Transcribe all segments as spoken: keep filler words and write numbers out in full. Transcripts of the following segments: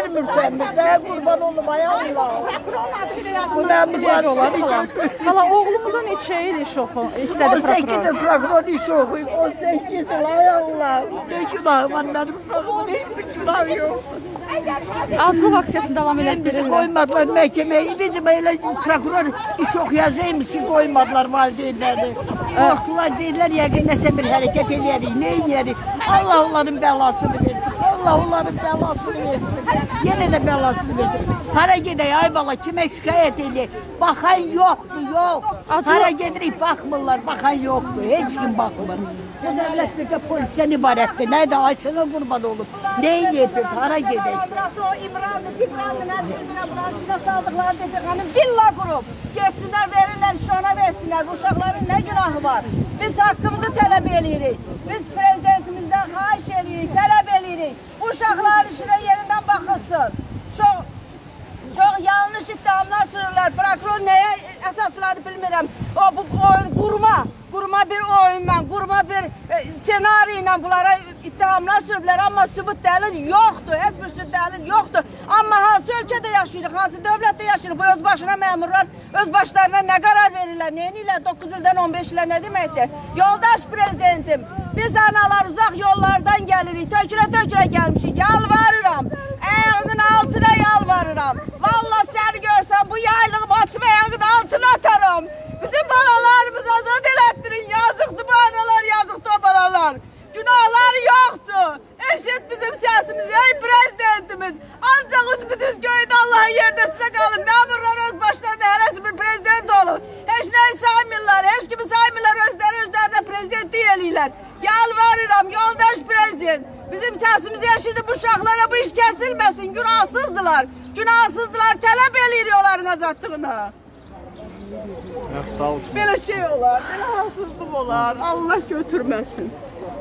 görmürsən bizə, qurban olum ay Allah. Bu nə mübarək olar? Hala oğlumuza neçə il iş oxu istədi on səkkiz il prokuror iş oxuyub, on səkkiz il ay Allah. Ne günahı var mənim uşağımın, hiçbir günahı yox. Azlıq aksiyasını davam Bizi elətdirirlər. qoymadılar məhkəməyə, necə elə prokuror iş oxuyacaqmış ki, qoymadılar valideynləri. Qorxdular, deyirlər, yəqin nəsə bir hərəkət eləyərik, nə eləyərik? Allah onların bəlasını versin, Allah onların bəlasını versin. Yenə də bəlasını versin. Hara gedək, ay bala, kimə şikayət eləyək? Baxan yoxdur, yox. Hara gedirik, baxmırlar, baxan yoxdur, heç kim baxmır. Bu dövlət bircə polisdən ibarətdir, nə də Ayçına qurban olub. Nə eləyəcək, hara gedək? O İmran'dı, Dikran'dı, nə bilmirə, buranın içində saldıqları dedi, xanım, villa qurub. Geçsinlər, verirlər, şona versinlər. Bu uşaqların nə günahı var? Biz haqqımızı tələb edirik. Biz prezidentimizdən xahiş edirik, tələb edirik. Bu uşaqların işinə yerindən baxılsın. Çox, çox yanlış iddiamlar sürürlər. Prokuror nəyə əsasları bilmirəm. O, bu oyun qurma. Qurma bir oyundan, qurma bir e, senari ilə bunlara ittihamlar sürüblər, amma sübut dəlil yoxdur, heç bir sübut dəlil yoxdur. Amma hansı ölkədə yaşayırıq, hansı dövlətdə yaşayırıq, bu öz başına məmurlar öz başlarına nə qərar verirlər, neyinirlər, doqquz ildən on beş ilə nə deməkdir? Yoldaş prezidentim, biz analar uzaq yollardan gəlirik, tökülə-tökülə gəlmişik, yalvarıram, ayağımın altına yalvarıram. Valla səni görsəm bu yaylığım açım ayağın altına atarım. Bizim balalarımızı azad elətdirin, yazıqdır bu analar, yazıqdır o balalar. Günahları yoxdur. Eşit bizim səsimiz, ey prezidentimiz. Ancaq üzbüdüz göydə Allah'ın yerdə sizə qalın. Məmurlar öz başlarında hərəsi bir prezident olun. Heç nəyi saymırlar, heç kimi saymırlar, özləri özlərine prezidentlik eləyirlər. Yalvarıram, yoldaş prezident. Bizim səsimizi eşidin, bu uşaqlara bu iş kəsilməsin, günahsızdılar. Günahsızdılar, tələb eləyir onların azadlığına. Belə şey olar, belə hansızlıq olar, Allah götürməsin.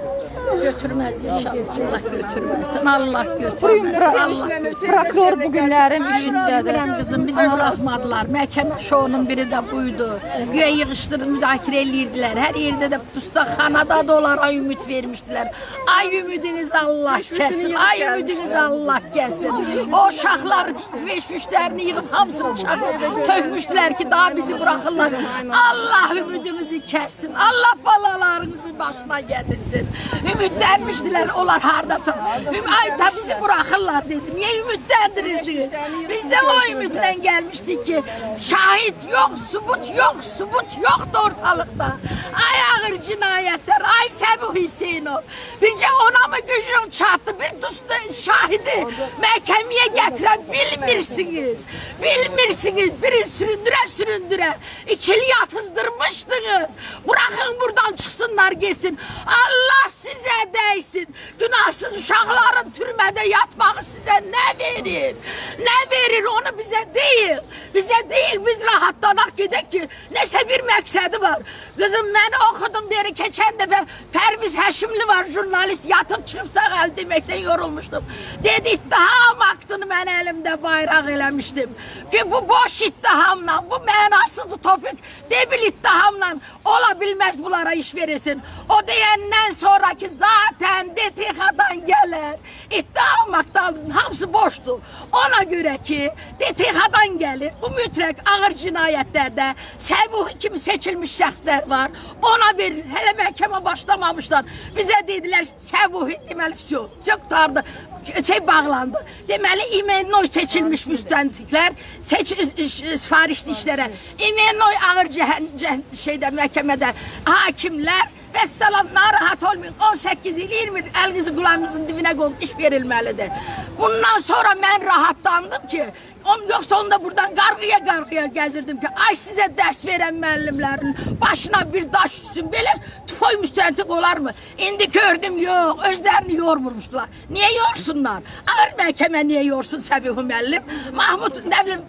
Götürməz inşallah, Allah götürməsin, Allah götürməsin. Prokuror bu günlərin işindədir. Bilmirəm qızım, bizi buraxmadılar. Məhkəmə şounun biri də buydu. Güya yığışdırıb müzakirə eləyirdilər. Hər yerdə də dustaqxanada da onlara ümid vermişdilər. Ay ümidiniz Allah kəsin, ay ümidiniz Allah kəsin. O uşaqlar veş-vüşlərini yığıb hamısını çaq tökmüşdülər ki, daha bizi buraxırlar. Allah ümidimizi kəssin, Allah balalarımızın başına getirsin. Ümidlənmişdilər, onlar hardasa. Ay da bizi buraxırlar dedi. Niyə ümidləndirirdiniz? Biz də o ümidlə gəlmişdik ki, şahid yox, subut yox, subut yoxdur ortalıqda. Ay ağır cinayətlər, ay Səbuh Hüseynov. Bircə ona mı gücün çatdı, bir dostu şahidi məhkəməyə gətirə bilmirsiniz. Bilmirsiniz, biri süründürə süründürə. İkili yatızdırmışdınız. Bırakın buradan çıksınlar geçsin. Allah sizə dəysin. Günahsız uşaqların türmədə yatmağı sizə nə verir? Nə verir onu bizə deyil. Bizə deyil, biz rahatlanaq gedək ki, nəsə bir məqsədi var. Qızım, mən oxudum deyir, keçən dəfə Pərviz Həşimli var, jurnalist, yatıb çıxıb sağ əl deməkdən yorulmuşdum. Dedi, ittiham aktını mən əlimdə bayraq eləmişdim. Ki, bu boş ittihamla, bu mənasız topik, debil ittihamla ola bilməz bunlara iş veresin. O deyəndən sonraki zaten D T X'dan gələr. İttiham aktlarının hamısı boşdur. Ona görə ki, D T X'dan gəlir, bu mütləq ağır cinayətlərdə Səbuh kimi seçilmiş şəxslər var. Ona verir, hələ məhkəmə başlamamışlar. Bizə dedilər, Səbuh deməli, vəsiyo, qurtardı, şey bağlandı. Deməli, İmenoy seçilmiş müstəntiklər, seç, sifarişli işlərə. İmenoy ağır cəhən, cəhən, şeydə, məhkəmədə hakimlər, vəssalam, narahat olmayın, on səkkiz il, iyirmi il əlinizi qulağınızın dibinə qoyub iş verilməlidir. Bundan sonra mən rahatlandım ki, yoksa onu da buradan qarğıya qarğıya gəzirdim ki, ay sizə dərs verən müəllimlərin başına bir daş düşsün, belə tüfoy müstəntiq olar mı? İndi gördüm, yox, özlərini yormurmuşdular. Niyə yorsunlar? Ağır məhkəmə niyə yorsun Səbuh müəllim? Mahmud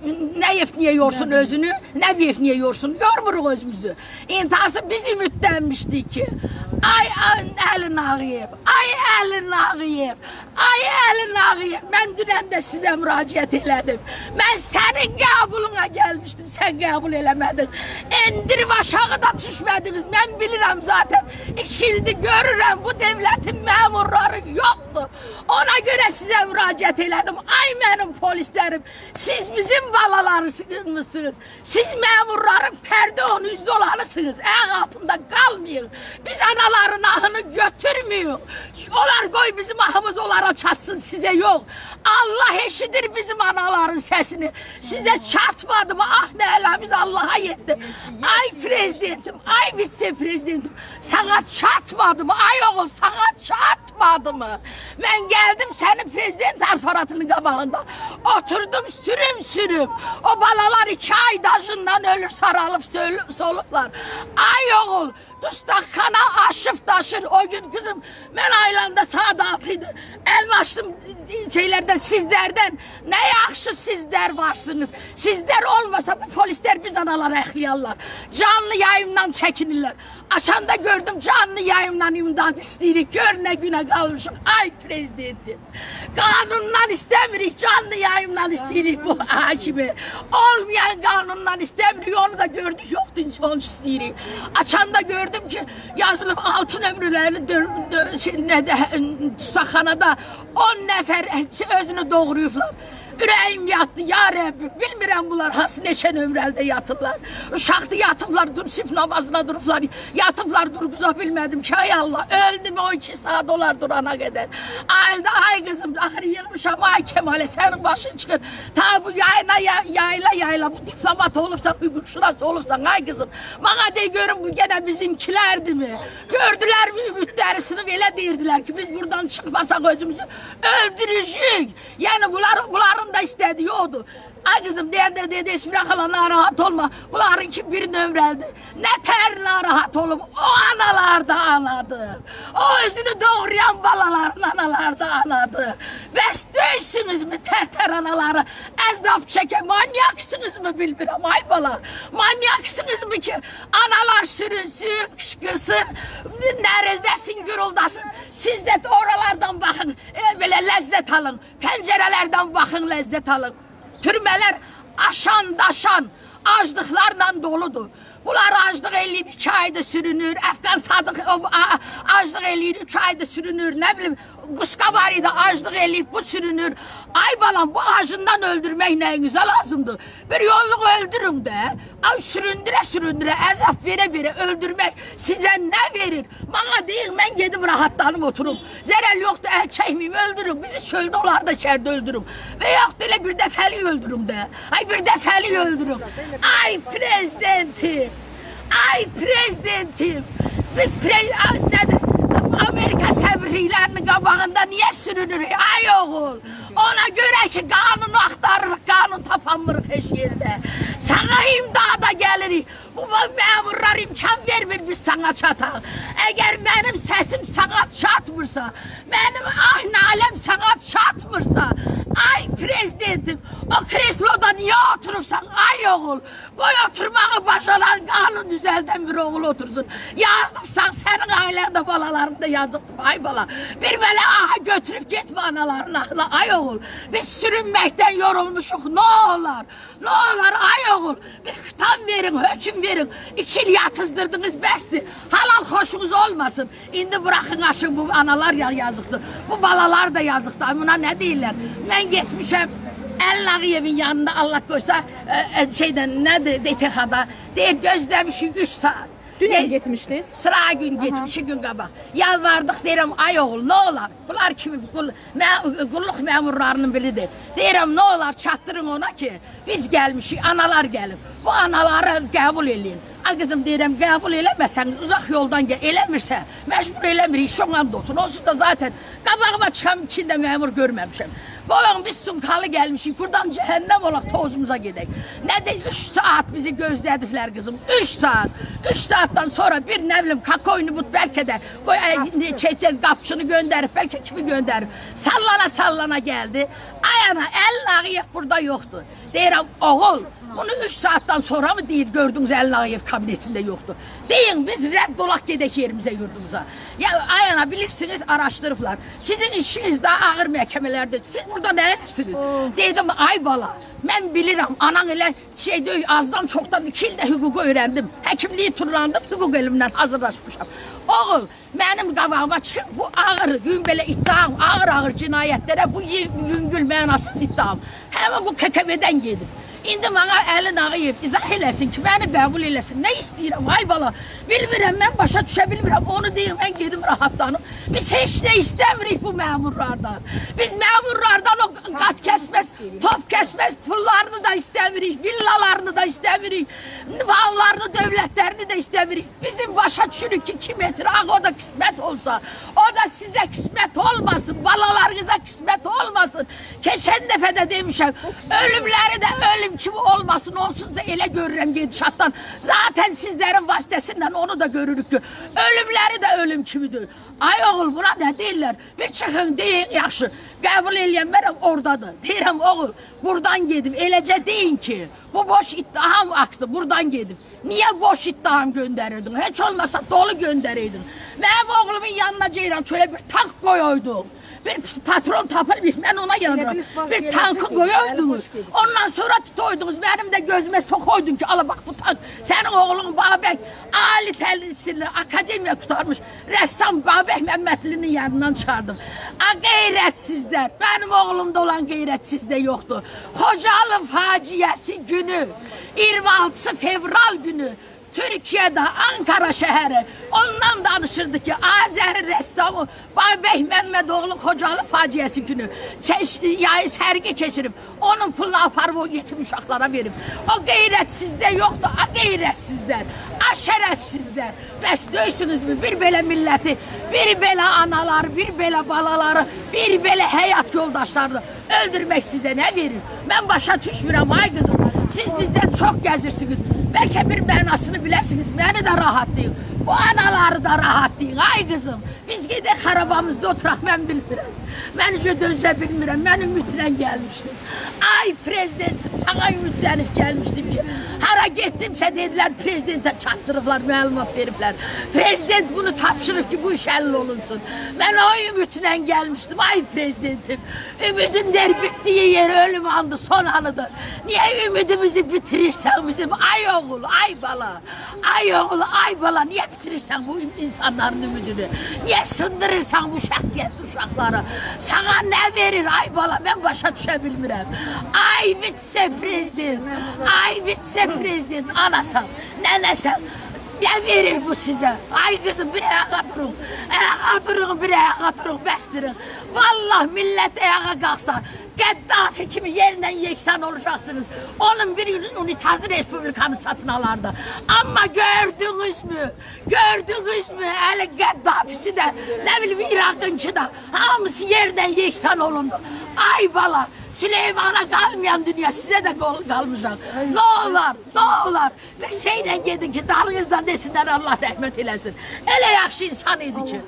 Nəyev niyə yorsun özünü? Nəbiyev niyə yorsun? Yormuruq özümüzü. İntihası biz ümidlənmişdik ki, ay Əli Nağıyev, ay Əli Nağıyev, ay Əli Nağıyev, mən dünən də sizə müraciət elədim. Ben senin qəbuluna gelmiştim, sen qəbul eləmədin. Endirib aşağı da düşmədiniz. Ben bilirəm zaten. İki ildir görürəm bu devletin memurları yoktu. Ona göre size müracaat elədim. Ay benim polislerim, siz bizim balalarımızsınız. Siz memurların perde on yüzde olanısınız. Ayak altında kalmayın. Biz anaların ahını götürmüyor. Onlar koy bizim ahımız onlara çatsın, size yok. Allah eşidir bizim anaların sesini. Size çatmadı mı? Ah ne elamiz Allah'a yetti. Ay prezidentim, ay vice prezidentim. Sana çatmadı mı? Ay oğul sana çatmadı mı? Ben geldim senin prezident aparatının kabağında. Oturdum sürüm sürüm. O balalar iki ay dajından ölür saralıp soluplar. Ay oğul dustakana aşıf taşır. O gün kızım ben ailanda saat altıydı. Elmaştım şeylerden sizlerden. Ne yakşı sizler varsınız. Sizler olmasa bu polisler biz anaları ehliyarlar. Canlı yayımdan çekinirler. Açanda gördüm canlı yayımdan imdat isteyirik. Gör ne güne kalmışım. Ay prezidentim. Kanundan istemirik. Canlı yayımdan isteyirik bu hakimi. Olmayan kanundan istemirik. Onu da gördük yoktu. Onu isteyirik. Açanda gördüm ki yazılıp altın ömrülerini şey, ne de tutakhanada on nefer özünü doğruyublar. Ürəyim yatdı, ya Rabbim, bilmirəm bunlar hansı neçən ömrəldə yatırlar. Uşaqda yatıblar, dur sübh namazına durublar, yatıblar, durguza bilmədim ki, ay Allah, öldü mü o iki saat olar durana qədər. Ayda, ay qızım, axırı yığmışam, ay Kemal'e, sənin başın çıxır, ta bu yayla, yayla, yayla, bu diplomat olursan, hüquqşünas olursan, ay qızım, bana de görün bu gene bizimkilərdi mi? Gördülər mi ümidlərisini, elə deyirdilər ki, biz buradan çıxmasaq özümüzü öldürücük. Yəni bunlar, bunların da istediği odur. Ay kızım deyende dedi İsmira hala narahat olma. Bunların ki bir nömreldi. Ne ter narahat olup o analar da anadı. O özünü doğrayan balaların analar da anadı. Bəs döysünüz mü ter ter anaları? Əzdaf çeke manyaksınız mı bilmirəm ay bala. Manyaksınız mı ki analar sürünsün, kışkırsın, nerildesin, güruldasın. Siz de oralardan bakın, e, böyle lezzet alın. Pencerelerden bakın, lezzet alın. Türmeler aşan daşan aclıklarla doludur. Bunlar aclıq eləyib iki ayda sürünür. Əfqan Sadıq aclıq eləyir, üç ayda sürünür. Ne bileyim Quska var idi, aclıq eləyib bu sürünür. Ay balam bu acından öldürmək nəyinizə lazımdır? Bir yolluk öldürün de. Ay süründüre süründüre, əzab vere vere öldürmək size ne verir? Bana değil, ben gedim rahatlanım oturum. Zərəl yoktu, el çəkmeyim öldürün. Bizi çölde olar da içeride öldürün. Ve yoktu öyle bir defəli öldürün de. Ay bir defəli öldürün. Ay prezidentim. Ay prezidentim. Biz prezident Amerika səbirliklərinin qabağında niye sürünürük? Ay oğul. Ona göre ki kanunu aktarırıq, kanun tapamırıq heç yerdə. Sana imdada gelirik. Bu memurlar imkan vermir biz sana çataq. Eğer benim sesim sana çatmırsa, benim ah nalem sana çatmırsa, ay prezidentim, o kresloda niye oturursan ay oğul, koy oturmağı başaran kanun düzelden bir oğul otursun. Yazdıksan senin ailende balalarında yazıktım ay bala. Bir böyle aha götürüp gitme anaların ahla ay oğul. Biz sürünmekten yorulmuşuk ne olur, ne olur ay oğul. Bir hitam verin, hüküm verin. İki il yatızdırdınız bəsdir. Halal hoşunuz olmasın. İndi bırakın aşın bu analar ya yazıktır. Bu balalar da yazıktır. Buna ne deyirlər? Ben gitmişim Əlin Ağayevin yanında Allah koysa e, e, şeyden nedir D T H'da deyir gözlemişik üç saat. Dün gitmişdiniz? Sıra gün gitmiş, iki gün qabaq. Yalvardık deyirəm ay oğul ne olar? Bunlar kimi qul, mə, qulluq memurlarının biridir. Deyirəm ne olar çatdırın ona ki biz gelmişik, analar gelip bu anaları qəbul eləyin. Ay kızım deyirəm qəbul eləməsəniz uzaq yoldan gəl, eləmirsə məcbur eləmirik, şondan olsun. Onsuz da zaten qabağıma çıxan içində memur görməmişəm. Qoyun biz Sunkalı gelmişik, buradan cehennem olaq tozumuza gedək. Ne de üç saat bizi gözlədiflər kızım, üç saat. Üç saattan sonra bir ne bileyim kakoyunu but belki de koy çeçen kapçını gönderip belki kimi gönderip sallana sallana geldi. Ayana Əlin Ağayev burada yoktu. Deyirəm oğul bunu üç saatten sonra mı deyir gördünüz Əlin Ağayev kabinetinde yoktu. Deyin biz rədd olaq gedək yerimize yurdumuza. Ya ayana bilirsiniz araştırıblar. Sizin işiniz daha ağır məhkəmələrdir. Siz burada ne edirsiniz? Oh. Dedim ay bala Mən bilirəm, anan elə şey deyil, azdan çoxdan iki ildə hüququ öyrəndim. Həkimliyi turlandım, hüquq elmdən hazırlaşmışam. Oğul, mənim qabağıma çıxır, bu ağır, gün belə iddiam, ağır-ağır cinayətlərə, bu yüngül mənasız iddiam. Həmin bu K K B-dən gedib. İndi bana Əli Nağıyev izah eləsin ki, məni qəbul eləsin. Nə istəyirəm, ay bala, bilmirəm, mən başa düşə bilmirəm. Onu deyim, mən gedim rahatlanım. Biz heç nə istəmirik bu məmurlardan. Biz məmurlardan o qat kəsməz, top kəsməz, pullarını da istəmirik, villalarını da istəmirik, bağlarını, dövlətlərini də istəmirik. Bizim başa düşürük ki, iki metr ağ o da qismət olsa, o da sizə qismət olmasın, balalarınıza qismət olmasın. Keçən dəfə də demişəm, ölümləri də ölüm kimi olmasın, onsuz da elə görürəm gedişatdan. Zaten sizlərin vasitəsindən onu da görürük ki, ölümləri də ölüm kimidir. Ay oğul, buna nə deyirlər? Bir çıxın, deyin, yaxşı, qəbul eləyənmərəm oradadır. Deyirəm, oğul, buradan gedib, eləcə deyin ki, bu boş ittiham aktı, buradan gedib. Niyə boş ittiham göndərirdin? Heç olmasa dolu göndərirdin. Mənim oğlumun yanına ceyran şöyle bir tank koyuydum. Bir patron tapılmış, mən ona yanıram. Bir tankı koyuydunuz. Ondan sonra tutuydunuz. Benim de gözüme sokuydun ki, ala bak bu tank. Senin oğlun Babək Ali təhsilli akademiya kurtarmış. Rəssam Babək Məmmədlinin yanından çıxardım. A qeyrətsizlər. Benim oğlumda olan qeyrət sizdə yoxdur. Xocalı faciəsi günü, iyirmi altısı fevral günü Türkiye'de Ankara şehri ondan danışırdı ki Azeri ressamı Babək Məmmədoğlu Xocalı faciəsi günü yayı sərgi keçirib onun pulunu aparıb o yetim uşaqlara verib. O qeyrət sizdə yoxdur, a qeyrətsizlər, a şərəfsizlər. Bəs döysünüzmü bir belə milləti, bir belə anaları, bir belə balaları, bir belə həyat yoldaşlarını öldürmək sizə nə verir? Mən başa düşmürəm ay qızım. Siz bizdən çox gəzirsiniz. Bəlkə bir mənasını biləsiniz, məni də rahatlayın. Bu anaları da rahatlayın, ay qızım. Biz gedək xarabamızda oturaq, mən bilmirəm. Mən üçün dözə bilmirəm, mən ümidlə gəlmişdim. Ay prezident, sana ümidlənib gəlmişdim ki, hara getdimsə dedilər, prezidentə çatdırıblar, məlumat veriblər. Prezident bunu tapşırıb ki, bu iş həll olunsun. Mən o ümidlə gəlmişdim, ay prezidentim. Ümidin der bitdiyi yer ölüm andı, son anıdır. Niyə ümidimizi bitirirsən bizim, ay oğul, ay bala, ay oğul, ay bala, niyə bitirirsən bu insanların ümidini? Niyə sındırırsan bu şəxsiyyətli uşaqları? Sana nə verir ay bala, mən başa düşə bilmirəm. Ay vitse-prezident, ay vitse-prezident, anasan, nənəsən, nə verir bu sizə? Ay qızım, bir ayağa durun, ayağa durun, bir ayağa durun, bəstirin. Vallahi millət ayağa qalsa, Qəddafi kimi yerindən yeksan olacaqsınız. Onun bir unitazlı respublikanı satın alardı. Ama gördünüz mü? Gördünüz mü? Əli Qəddafisi də, nə bilim İraqınki da, hamısı yerindən yeksan olundu. Ay bala, Süleyman'a qalmayan dünya sizə də qalmayacaq. Ne olar, ne olar? Bir şeylə gedin ki, dalınızdan desinlər Allah rəhmət eləsin. Elə yaxşı insan idi ki.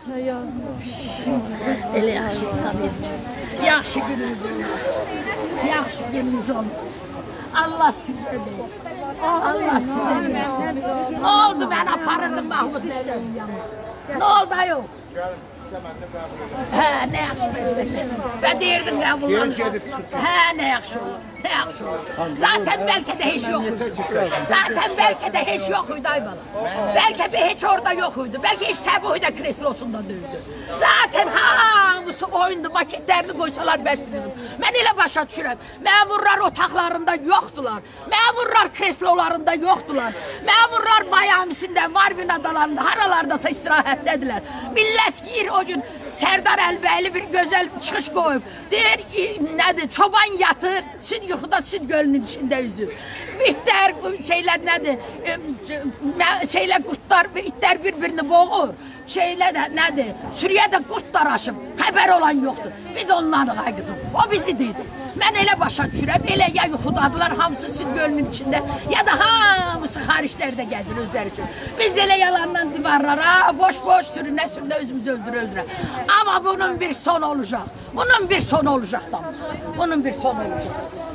Elə yaxşı insan idi ki. Yaxşı gününüz olmaz. Yaxşı gününüz olmaz. Allah sizə versin. Allah sizə versin. Ne oldu, ben aparırdım Mahmud Bey'in yanına. Ne oldu ayol? Hə, nə yaxşı məcbərlər. Və deyirdim qəbullanır. Hə, nə yaxşı olur, nə yaxşı olur. Zaten bəlkə də heç yox idi. Zaten bəlkə də heç yox idi ay bala. Bəlkə bir heç orada yox idi. Bəlkə heç Səbuhi də kreslosunda dövdü. Zaten hamısı oyundu, maketlərini qoysalar bəsdir bizim. Mən elə başa düşürəm. Məmurlar otaqlarında yoxdular. Məmurlar kreslolarında yoxdular. Məmurlar Mayamisində, Marvin adalarında, haralardasa istirahətdədirlər. Millət yiyir o gün Sərdar Əlbəyli bir gözəl çıxış qoyub. Deyir, nədir, çoban yatır, süd yuxuda süd gölünün içində üzür. İtlər, şeylər nədir, şeylər qurtlar, itlər bir-birini boğur. Şeylər də nədir, Süriyədə qurt daraşıb, xəbər olan yoxdur. Biz onlarıq ay qızım, o bizi dedi. Mən elə başa düşürəm, elə ya yuxudadılar, hamısı süd gölünün içində, ya da hamısı xariclərdə gəzir özləri üçün. Biz elə yalandan divarlara, boş-boş sürünə sürünə özümüzü öldürə-öldürə. Ama bunun bir son olacaq, bunun bir son olacaq da. Bunun bir son olacaq.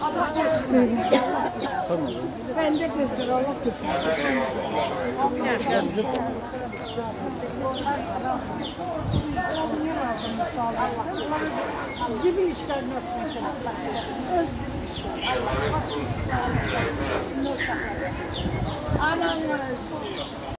Ben de gözler Allah düşün. Bizim işler nasıl? Anamız.